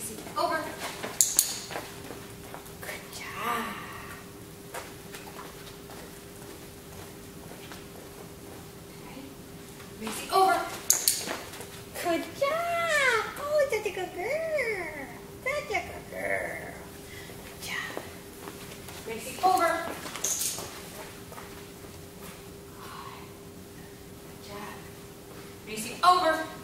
Macy, over. Good job. Okay. Macy, over. Good job. Oh, such a good girl. Such a good girl. Good job. Macy, over. Good job. Macy, over.